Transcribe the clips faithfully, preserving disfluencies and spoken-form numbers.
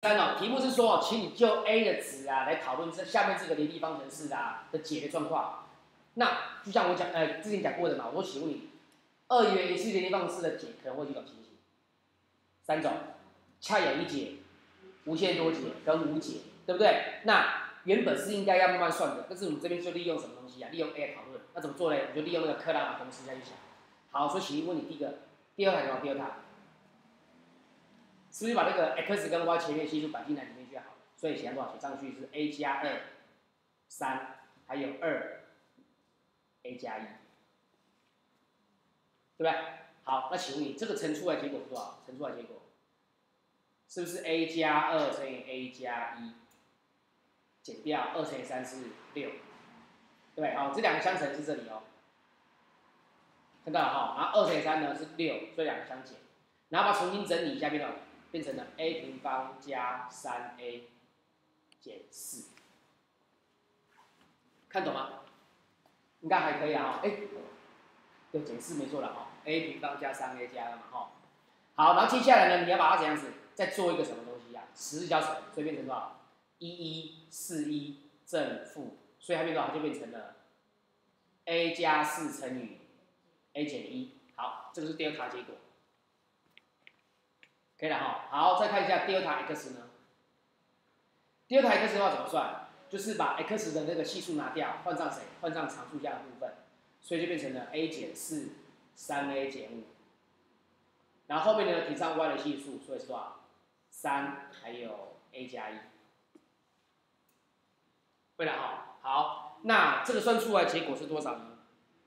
三哦，题目是说，请你就 a 的值啊来讨论这下面这个联立方程式啊的解的状况。那就像我讲，呃，之前讲过的嘛，我说请问你，二元一次联立方程式的解可能会几种情形？三种，恰有一解、无限多解跟无解，对不对？那原本是应该要慢慢算的，但是我们这边就利用什么东西啊？利用 a 来讨论。那怎么做呢？我们就利用那个克拉玛公式下去想。好，所以请问你第一个，第二台什么？第二台。是不是把那个 x 跟 y 前面系数摆进来里面就好了？所以写多少？写上去是 a 加二三，还有二 a 加一，对不对？好，那请问你这个乘出来结果是多少？乘出来结果是不是 a 加二乘以 a 加一减掉二乘以三是六，对不对？好，这两个相乘是这里哦，看到了哈。然后二乘以三呢是六，所以两个相减，然后把它重新整理一下，变成变成了 a 平方加 三 a 减四，看懂吗？应该还可以啊，哎，对，减四没错了哈 ，a 平方加 三 a 加二嘛哈。好，然后接下来呢，你要把它怎样子再做一个什么东西啊？十字交乘，所以变成多少？一一四一正负，所以它变多少？它就变成了 a 加四乘以 a 减一。好，这个是第二塔结果。可以了哈，好，再看一下第二塔 x 呢？第二塔 x 的话怎么算？就是把 x 的那个系数拿掉，换上谁？换上常数项的部分，所以就变成了 a 减四，三 a 减五。然后后面呢提上 y 的系数，所以是多少？三还有 a 加一。对了哈，好，那这个算出来结果是多少呢？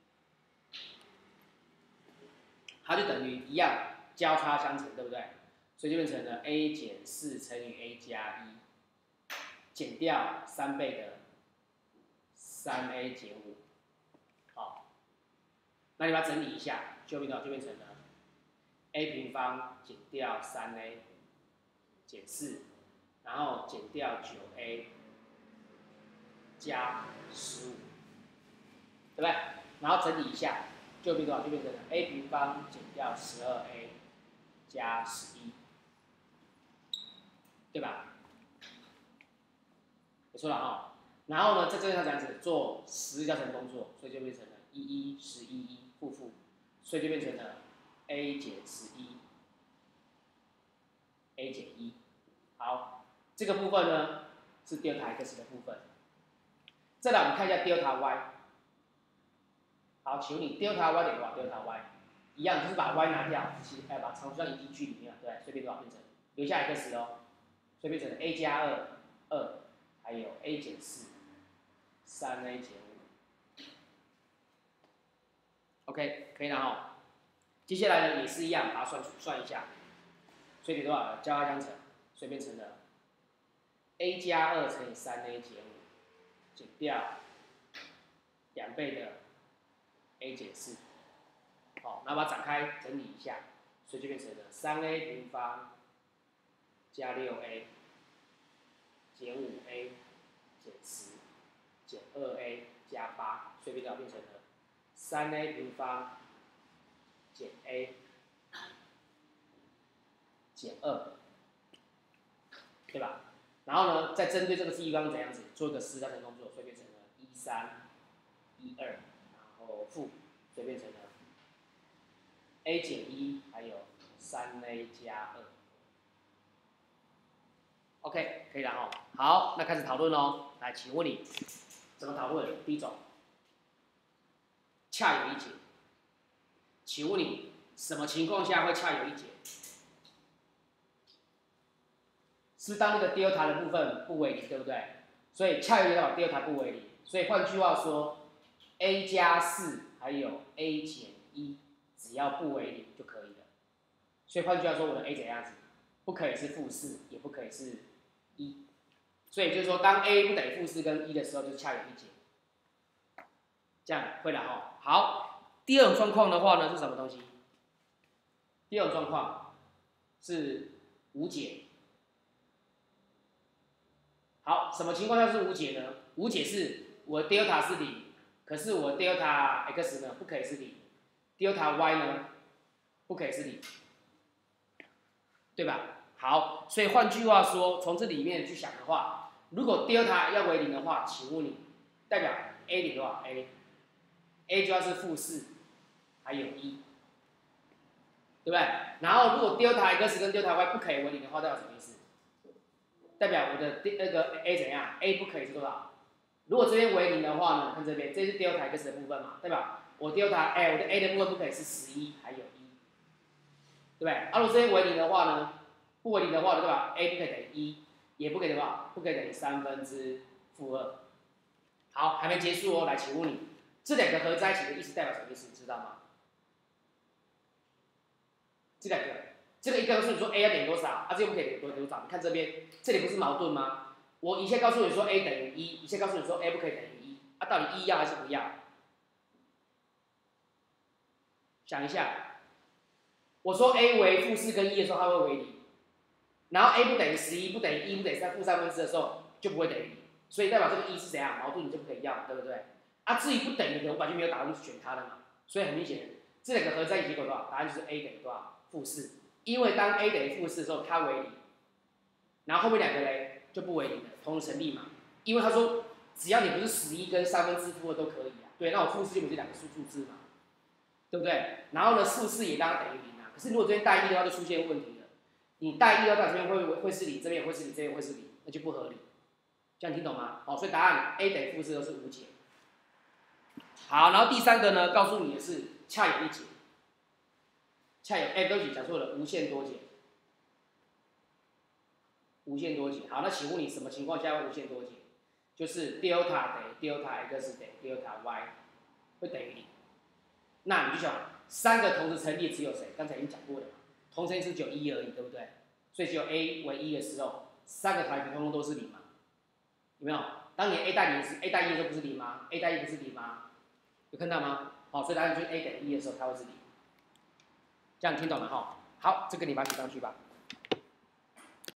它就等于一样交叉相乘，对不对？所以就变成了 a 减四乘以 a 加一，减掉三倍的三 a 减五，好，那你把它整理一下，就变到就变成了 a 平方减掉三 a 减四，然后减掉九 a 加十五，对不对？然后整理一下，就变多少？就变成了 a 平方减掉十二 a 加十一。对吧？没错了哈。然后呢，在这边它这样子做十字交乘动作，所以就变成了一一十一一负负，所以就变成了 a 减十一 a 减一。好，这个部分呢是 delta x 的部分。再来我们看一下 delta y。好，请问你 delta y 等于多少 ？delta y 一样就是把 y 拿掉，其实哎把常数项移进去里面，对，所以变多少？变成留下 x 哦。所以变成 a 加二二，还有 a 减四，三 a 减五。OK， 可以了哈。接下来呢也是一样，把它算算一下，所以得多少？交叉相乘，所以变成了 a 加二乘以三 a 减五，减掉两倍的 a 减四。好，那把它展开整理一下，所以就变成了三 a 平方加六 a 减五 a 减十减二 a 加八，所以变变成了三 a 平方减 a 减二，对吧？然后呢，再针对这个地方怎样子做一个十字交乘动作，所以变成了一三一二，然后负，所以变成了 a 减一还有三 a 加二。OK， 可以了哈。好，那开始讨论喽。来，请问你怎么讨论？第一种，恰有一解。请问你什么情况下会恰有一解？是当那个 delta 的部分不为零，对不对？所以恰有一解把 delta 不为零。所以换句话说 ，a 加四还有 a 减一，只要不为零就可以了。所以换句话说，我的 a 怎样子？不可以是负四，也不可以是一。所以就是说，当 a 不等于负四跟一的时候，就是恰有一解。这样会了哈。好，第二种状况的话呢是什么东西？第二种状况是无解。好，什么情况下是无解呢？无解是我 delta 是零，可是我 delta x 呢不可以是零 ，delta y 呢不可以是零，对吧？ 好，所以换句话说，从这里面去想的话，如果 delta 要为零的话，请问你代表 a 零多少 ？a，a 就要是负四，还有一，对不对？然后如果 delta x 跟 delta y 不可以为零的话，代表什么意思？代表我的那个 a 怎样 ？a 不可以是多少？如果这边为零的话呢，看这边，这是 delta x 的部分嘛，代表我 delta 哎，我的 a 的部分不可以是十一，还有一，对不对？啊，如果这边为零的话呢，不为零的话，对吧 ？a 不可以等于一，也不可以什么？不可以等于三分之负二。好，还没结束哦，来，请问你这两个合在一起的意思代表什么意思？你知道吗？这两个，这个一个告诉你说 a 要等于多少，啊，这个不可以等于多少？你看这边，这里不是矛盾吗？我一下告诉你说 a 等于一，一下告诉你说 a 不可以等于一，啊，到底一要还是不要？想一下，我说 a 为负四跟一的时候，它会为零，然后 a 不等于十一，不等于一，不等于三，负三分之的时候就不会等于零，所以代表这个一是怎样？矛盾你就不可以要，对不对？啊，至于不等于的，我本来就没有打算选它的嘛，所以很明显，这两个合在一起结果多少？答案就是 a 等于多少？负四，因为当 a 等于负四的时候，它为零，然后后面两个嘞就不为零了，同时成立嘛，因为他说只要你不是十一跟三分之负二都可以啊，对，那我负四就不是两个数数字嘛，对不对？然后呢，负四也当然等于零啊，可是如果这边带一的话，就出现问题了。你带一的话，这边会会是零，这边也会是零，这边会是零，那就不合理。这样听懂吗？好，所以答案 a 等于负四都是无解。好，然后第三个呢，告诉你的是恰有一解，恰有哎，对不起，讲错了，无限多解，无限多解。好，那请问你什么情况下会无限多解？就是 delta 等于 delta x 等于 delta y 会等于零。那你就想，三个同时成立只有谁？刚才已经讲过了嘛，同成是只有一而已，对不对？所以只有 a 为一的时候，三个台子通通都是零嘛，有没有？当你 a 带零时 ，a 带一的时候不是零吗 ？a 带一不是零吗？有看到吗？好，所以答案就是 a 等于一的时候它会是零。这样听懂了哈？好，这个你把它写上去吧。